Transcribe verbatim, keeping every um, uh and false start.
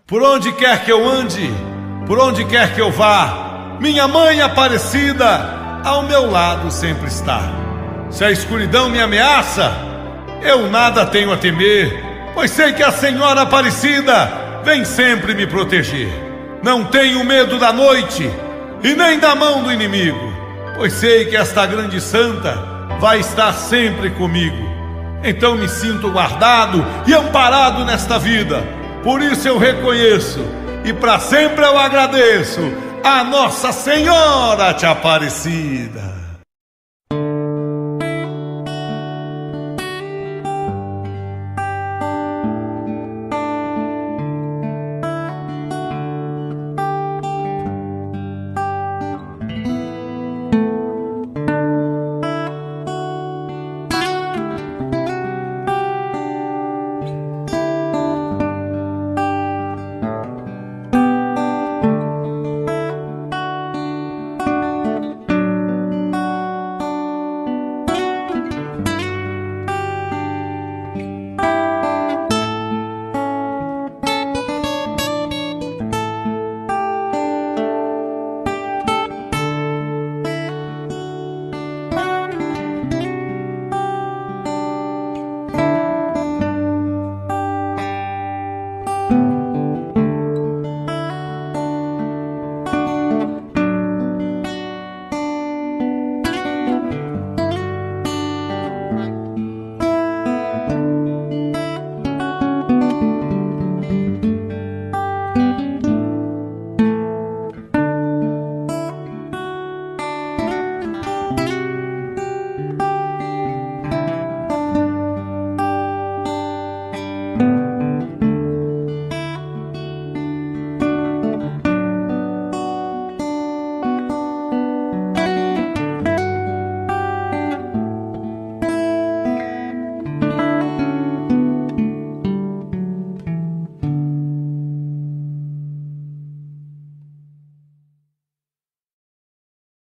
Por onde quer que eu ande, por onde quer que eu vá, minha mãe Aparecida ao meu lado sempre está. Se a escuridão me ameaça, eu nada tenho a temer, pois sei que a Senhora Aparecida vem sempre me proteger. Não tenho medo da noite e nem da mão do inimigo, pois sei que esta grande santa vai estar sempre comigo. Então me sinto guardado e amparado nesta vida. Por isso eu reconheço e para sempre eu agradeço a Nossa Senhora de Aparecida.